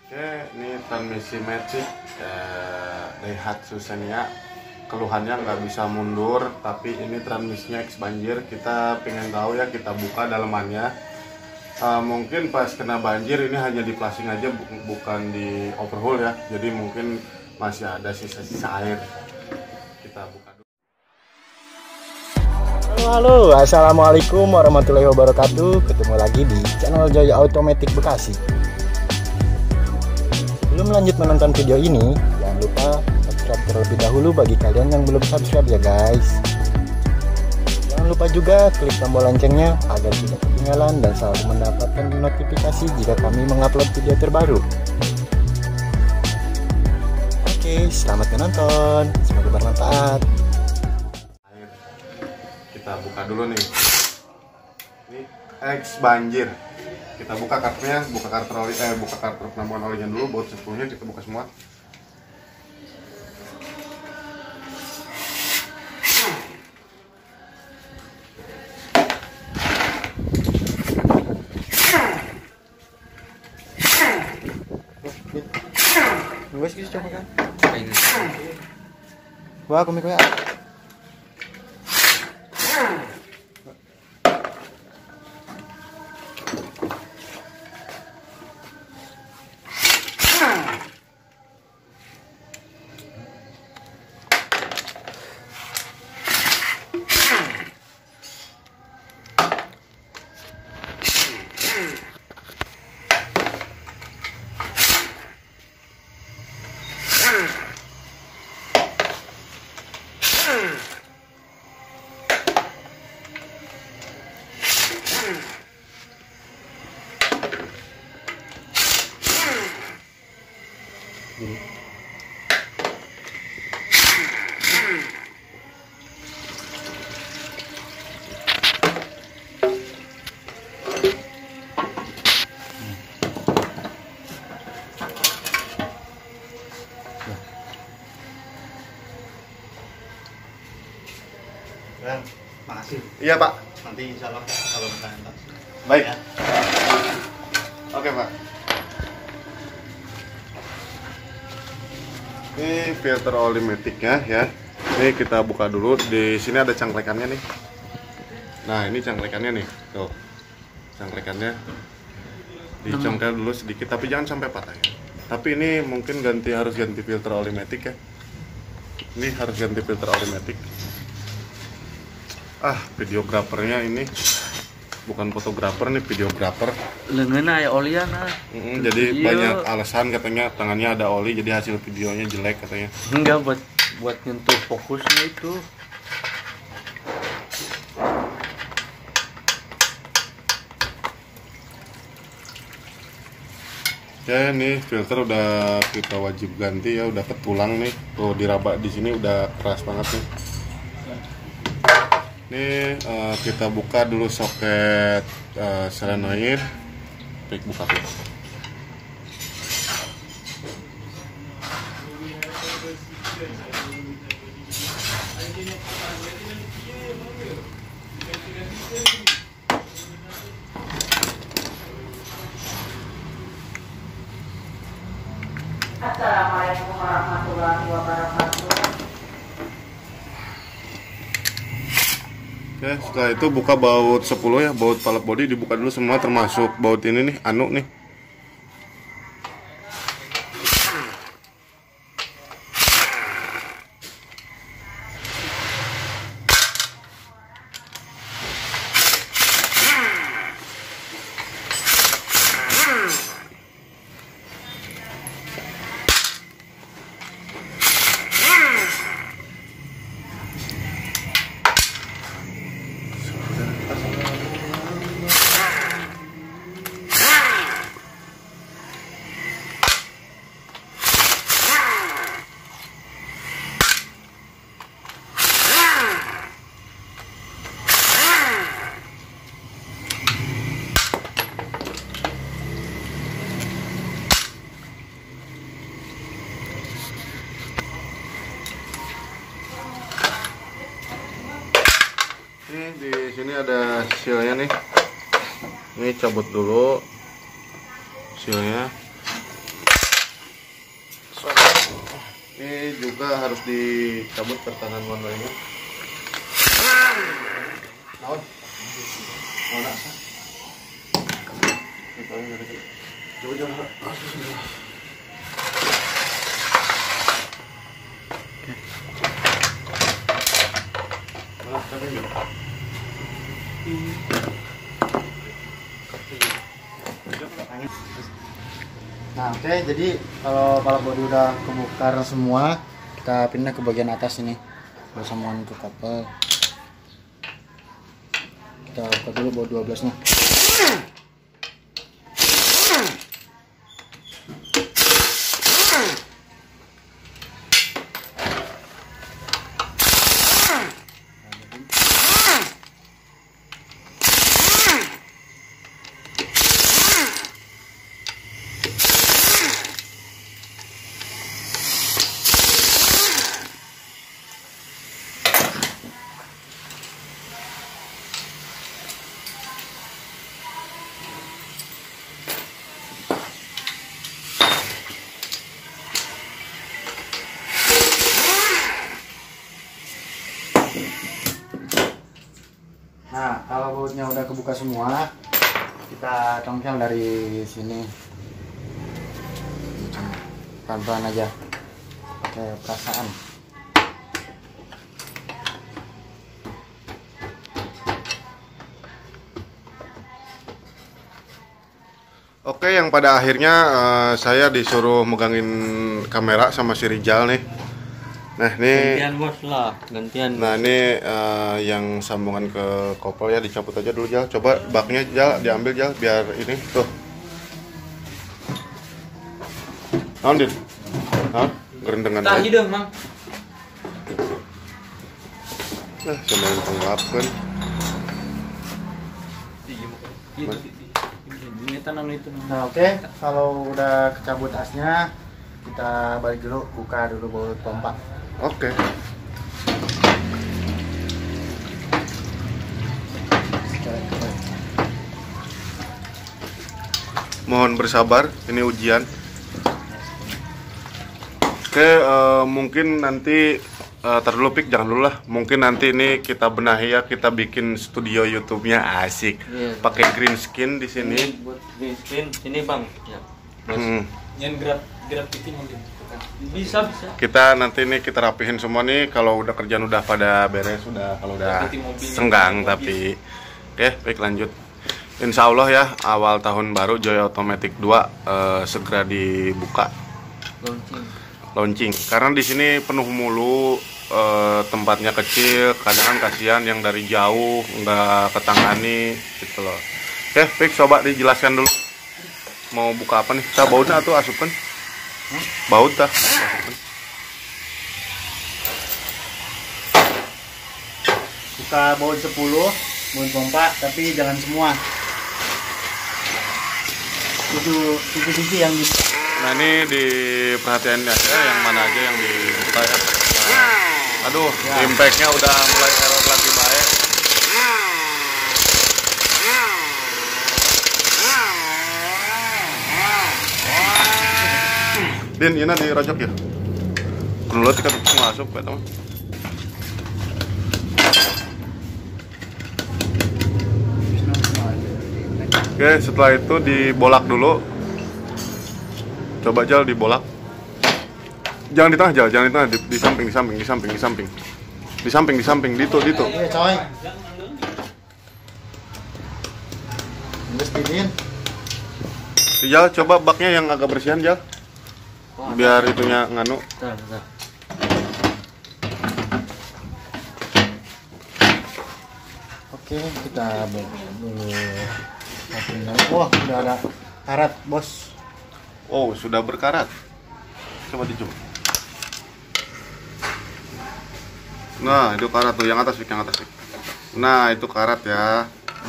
Oke, ini transmisi Matic Daihatsu Xenia. Keluhannya nggak bisa mundur, tapi ini transmisinya X banjir. Kita pengen tahu ya, kita buka dalemannya. Mungkin pas kena banjir ini hanya di plasing aja, bukan di overhaul ya. Jadi mungkin masih ada sisa-sisa air. Kita buka dulu. Halo, assalamualaikum warahmatullahi wabarakatuh. Ketemu lagi di channel Jaya Automatic Bekasi. Sebelum lanjut menonton video ini, jangan lupa subscribe terlebih dahulu bagi kalian yang belum subscribe ya guys. Jangan lupa juga klik tombol loncengnya agar tidak ketinggalan dan selalu mendapatkan notifikasi jika kami mengupload video terbaru. Oke, selamat menonton, semoga bermanfaat. Kita buka dulu nih. Ini X banjir. Kita buka kartunya, buka kartu penampungan olinya dulu, baut sepuluhnya kita buka semua. Luas gitu coba kan? Wah, komik ya. Ya, makasih. Iya Pak. Nanti insya Allah kalau bertanya. Baik. Ya. Oke Pak. Ini filter oli Matic-nya ya. Ini kita buka dulu. Di sini ada cangklekannya nih. Nah ini cangklekannya nih. Tuh, cangklekannya dicongkel dulu sedikit, tapi jangan sampai patah ya. Tapi ini mungkin harus ganti filter oli Matic ya. Ini harus ganti filter oli Matic. Videografernya ini bukan fotografer nih, videografer. Lengan aya olian Jadi banyak alasan katanya tangannya ada oli, jadi hasil videonya jelek katanya. enggak buat nyentuh fokusnya itu. Ya ini filter udah kita wajib ganti ya, udah ketulang nih. Tuh diraba di sini udah keras banget nih. Ini kita buka dulu soket solenoid. Baik, buka tuh. Assalamualaikum warahmatullahi wabarakatuh. Oke, setelah itu buka baut 10 ya, baut palep body dibuka dulu semua termasuk baut ini nih, anu nih. Ini di sini ada sealnya nih. Ini cabut dulu sealnya. Ini juga harus dicabut pertahanan manualnya. Naon? Mana sah? Coba. Nah, oke, jadi kalau bodi udah kebongkar semua, kita pindah ke bagian atas ini. Bersamaan ke kapal. Kita buka dulu baut 12 nya. Nah, kalau bautnya udah kebuka semua, kita congkel dari sini. Pelan-pelan aja, pakai perasaan. Oke, yang pada akhirnya saya disuruh megangin kamera sama si Rijal nih. Nah, ini Gantian bos lah, gantian. Nah ini yang sambungan ke kopel ya, dicabut aja dulu Jal. Coba baknya Jal, diambil Jal biar ini tuh. Naon Din? Naon? Gerendengan Tah aja. hideung mang. Nah, coba pengelapkan. Ini tanam itu. Nah, oke, kalau udah kecabut asnya, kita balik dulu, buka dulu baut pompa. Oke. Mohon bersabar, ini ujian. Oke, mungkin nanti tar dulu Pik, jangan dulu lah. Mungkin nanti ini kita benahi ya, kita bikin studio YouTube-nya asik. Iya. Pakai green skin di sini. Ini buat green screen, sini bang. Ya. Bos. Yang gerak itu mungkin. Bisa. Kita nanti nih kita rapihin semua nih, kalau udah kerjaan udah pada beres, udah kalau udah senggang tapi oke, baik lanjut. Insya Allah ya, awal tahun baru Joy Automatic 2 segera dibuka launching. Karena di sini penuh mulu, tempatnya kecil, kadang kan kasihan yang dari jauh nggak ketangani gitu loh. Oke, baik, coba dijelaskan dulu. Mau buka apa nih? Kita bautnya tuh asupkan. Baut dah. Buka baut 10, baut pompa, tapi jangan semua. 7 sisi yang di. Nah ini diperhatikan ya, yang mana aja yang dibuka ya. Nah, aduh, Ya. impactnya udah mulai error lagi baik. Din, ini dirojok ya. Dulu tika masuk ya teman. Oke, setelah itu dibolak dulu. Coba Jal dibolak. Jangan di tengah Jal, jangan di tengah, di samping. Di samping, dito. Iya, coy. Terus didin. Jal, coba baknya yang agak bersihan Jal. Biar itunya nganu. Oke, kita buka dulu. Wah, udah ada karat, bos. Oh, sudah berkarat. Coba dicoba. Nah, itu karat tuh, yang atas Fik. Nah, itu karat ya.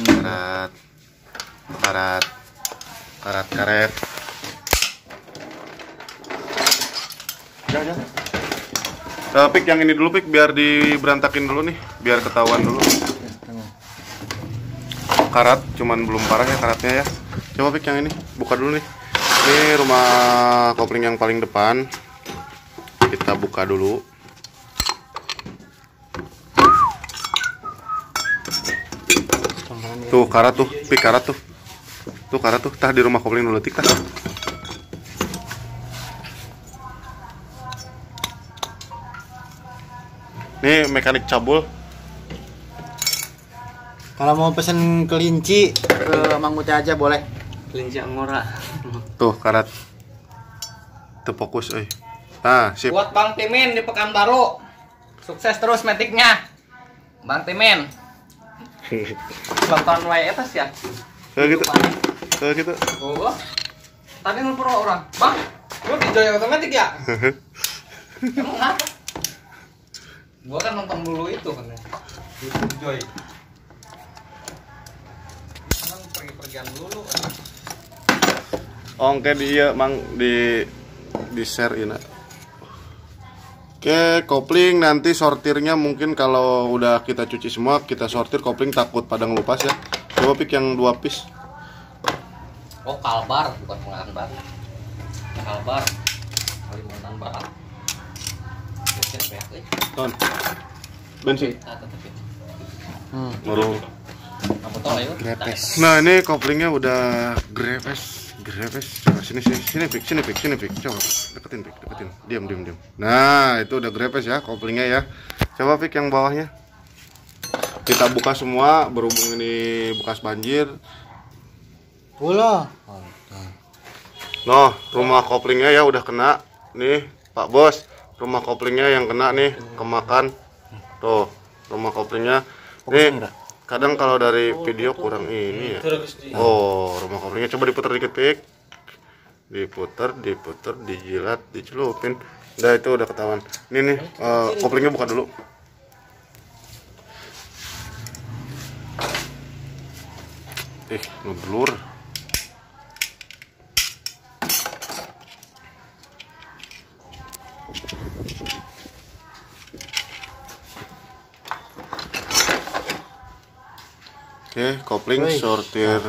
Karet. Ya. Pik, yang ini dulu Pik, biar diberantakin dulu nih, biar ketahuan dulu. Karat, cuman belum parah ya karatnya ya. Coba Pik yang ini, buka dulu nih. Ini rumah kopling yang paling depan. Kita kita buka dulu. Tuh karat tuh, pik karat tuh. Tuh karat tuh, tah di rumah kopling dulu tik tah. Nih mekanik cabul. Kalau mau pesen kelinci ke Mang Uca aja boleh. Kelinci Angora. Tuh karat. Tuh fokus euy. Nah, sip. Buat Bang Timin di Pekanbaru. Sukses terus metiknya. Bang Timin. Bang wae eta ya. Kayak gitu. Kayak gitu. Oh. Tadi nelpon orang. Bang, lu di Joy Otomatik ya? Emang apa? Gua kan nonton dulu itu kan ya. YouTube Joy. Kan pergi-pergian dulu kan. Ongke dia mang di share ini. Oke, kopling nanti sortirnya mungkin kalau udah kita cuci semua, kita sortir kopling takut pada ngelupas ya. Coba pik yang 2 piece. Oh, Kalbar bukan Penganbar. Kalbar. Kalimantan Barat. Ton. Bensin. Baru. Apa tol ayo? Nah, ini koplingnya udah grepes. Coba sini pik. Coba deketin. Diam. Nah, itu udah grepes ya koplingnya ya. Coba pik yang bawahnya. Kita buka semua berhubung ini bekas banjir. Pula. Noh, rumah koplingnya ya udah kena. Nih, Pak Bos, rumah koplingnya yang kena nih, kemakan. Tuh, rumah koplingnya. Nih, kadang kalau dari video kurang ini ya. Oh, rumah koplingnya coba diputar dikit pik. Diputar, dijilat, dicelupin. Udah itu udah ketahuan. Ini nih, koplingnya buka dulu. Ngeblur. Oke, kopling sortir.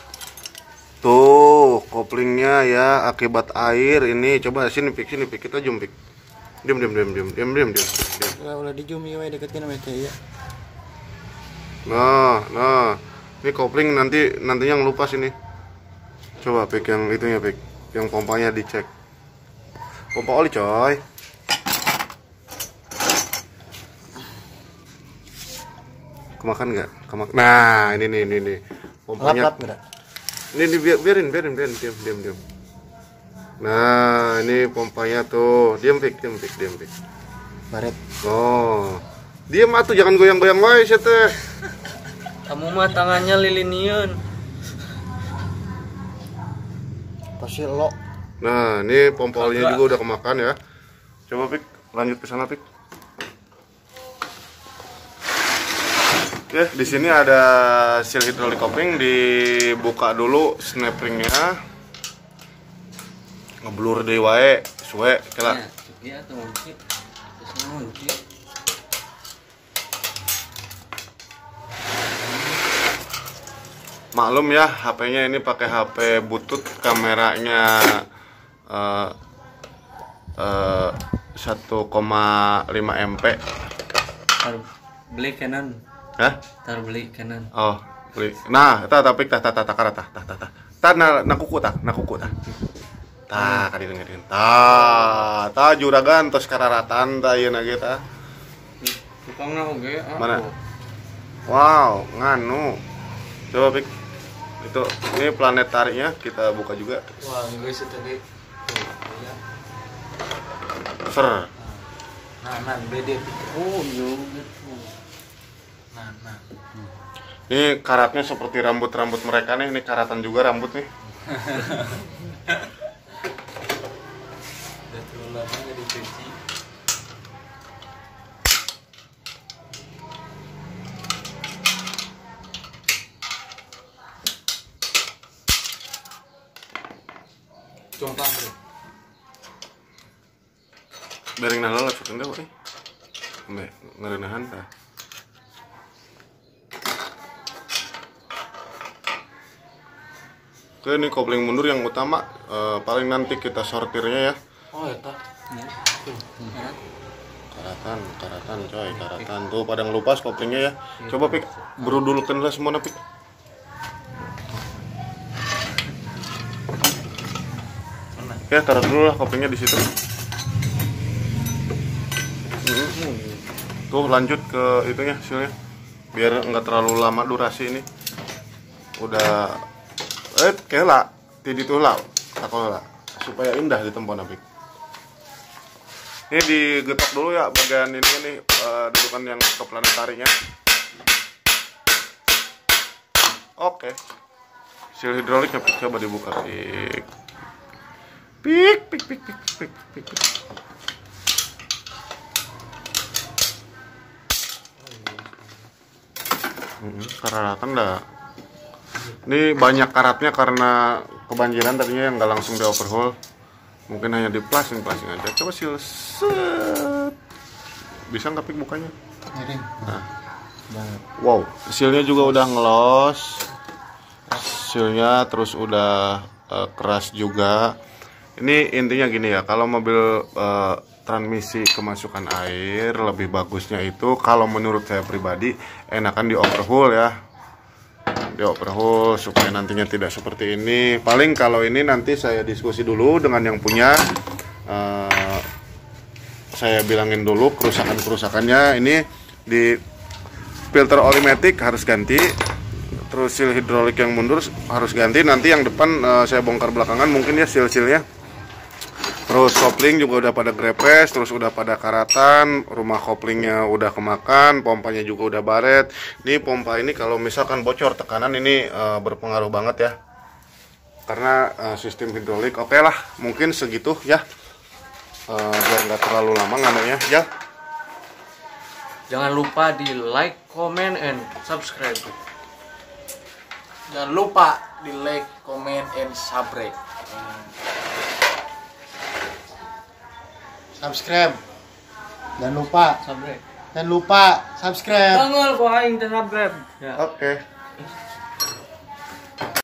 Tuh, koplingnya ya akibat air ini. Coba sini pik, kita zoom pik. Diam. Udah di zoom ya, deketin sama kayak ya. Nah. Ini kopling nantinya ngelupas ini. Coba pik yang itunya pik, yang pompanya dicek. Pompa oli coy. Kemakan nggak? Nah, ini nih. Pompanya. Lap enggak? Ini biarin, diam. Nah, ini pompanya tuh. Diam pik. Baret. Oh. Diam atuh, jangan goyang-goyang wae sia teh. Kamu mah tangannya lilinian. Pasti lo. Nah, ini pompa olinya juga udah kemakan ya. Coba pik, lanjut ke sana pik. Oke, di sini ada seal hidrolik kopling, dibuka dulu snap ringnya. Ngeblur deui wae, suwe kela. Iya tuh mungkin. Terus mungkin. Maklum ya, HP-nya ini pakai HP butut, kameranya 1,5 MP. Beli Canon. Hah? Beli Canon. Oh, beli. Nah, tapi nakuku tah. Tah, kadieu. Tah juragan tos kararatan tah ieu na ge tah. Tukangna oge. Mana? Wow, nganu. Coba pik. Itu ini planetarinya kita buka juga. Wah, guys itu tadi. Ser. Nah, beda. Oh, iya gitu. Nah. Ini karatnya seperti rambut-rambut mereka nih. Ini karatan juga rambut nih. Udah terlalu lama nggak dicuci. Coba bro. Bering nah lolos enggak we. Ambe ngeureuneuhan tah. Oke, ini kopling mundur yang utama, paling nanti kita sortirnya ya. Oh eta. Karatan coy, karatan tuh pada ngelupas koplingnya ya. Coba Pik, berudulkeun lah semua Pik. Ya taruh dulu lah koplingnya di situ. Tuh lanjut ke itunya silnya, biar nggak terlalu lama durasi ini. Udah, kela, tadi tuh lah, takola supaya indah di tempat Pik. Ini digetok dulu ya bagian ini nih, dudukan yang ke planetarinya. Oke. Seal hidroliknya Pik, coba dibuka Pik. Pik. Karatan dah. Ini banyak karatnya karena kebanjiran tadinya yang nggak langsung di overhaul. Mungkin hanya di plasing aja. Coba seal set. Bisa nggak Pik bukanya? Nah. Wow, sealnya juga udah ngelos. Sealnya terus udah keras juga. Ini intinya gini ya, kalau mobil transmisi kemasukan air lebih bagusnya itu kalau menurut saya pribadi enakan di overhaul ya. Di overhaul supaya nantinya tidak seperti ini. Paling kalau ini nanti saya diskusi dulu dengan yang punya, saya bilangin dulu kerusakannya. Ini di filter olimatic harus ganti, terus seal hidrolik yang mundur harus ganti. Nanti yang depan saya bongkar belakangan mungkin ya seal-sealnya. Terus kopling juga udah pada grepes, terus udah pada karatan, rumah koplingnya udah kemakan, pompanya juga udah baret. Ini pompa ini kalau misalkan bocor tekanan ini berpengaruh banget ya. Karena sistem hidrolik oke lah, mungkin segitu ya. Biar nggak terlalu lama ngambilnya ya. Jangan lupa di like, comment, and subscribe. Jangan lupa di like, comment, and subscribe. Subscribe. Jangan lupa. Subscribe. Jangan lupa subscribe. Jangan lupa subscribe. Ya. Oke.